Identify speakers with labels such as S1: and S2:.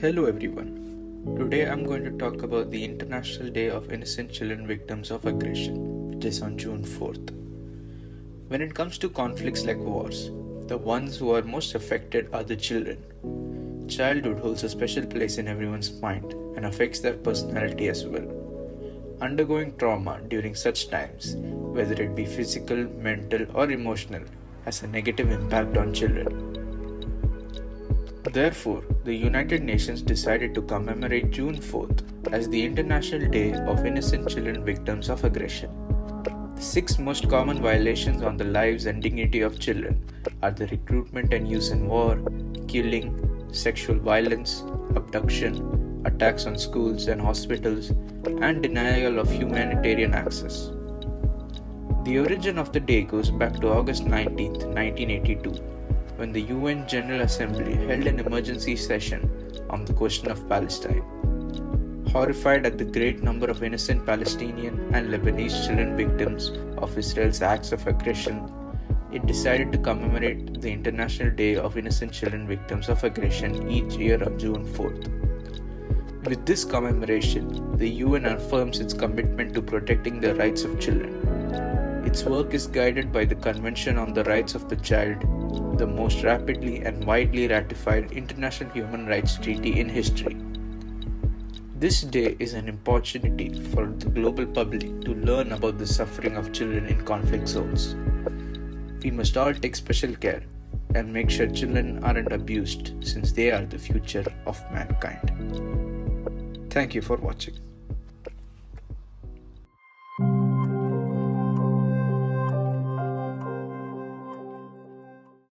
S1: Hello everyone. Today I'm going to talk about the International Day of Innocent Children Victims of Aggression, which is on June 4th. When it comes to conflicts like wars, the ones who are most affected are the children. Childhood holds a special place in everyone's mind and affects their personality as well. Undergoing trauma during such times, whether it be physical, mental, or emotional, has a negative impact on children. Therefore, the United Nations decided to commemorate June 4th as the International Day of Innocent Children Victims of Aggression. The 6 most common violations on the lives and dignity of children are the recruitment and use in war, killing, sexual violence, abduction, attacks on schools and hospitals, and denial of humanitarian access. The origin of the day goes back to August 19, 1982. When the UN General Assembly held an emergency session on the question of Palestine. Horrified at the great number of innocent Palestinian and Lebanese children victims of Israel's acts of aggression, it decided to commemorate the International Day of Innocent Children Victims of Aggression each year on June 4th. With this commemoration, the UN affirms its commitment to protecting the rights of children. Its work is guided by the Convention on the Rights of the Child, the most rapidly and widely ratified international human rights treaty in history. This day is an opportunity for the global public to learn about the suffering of children in conflict zones. We must all take special care and make sure children aren't abused, since they are the future of mankind. Thank you for watching.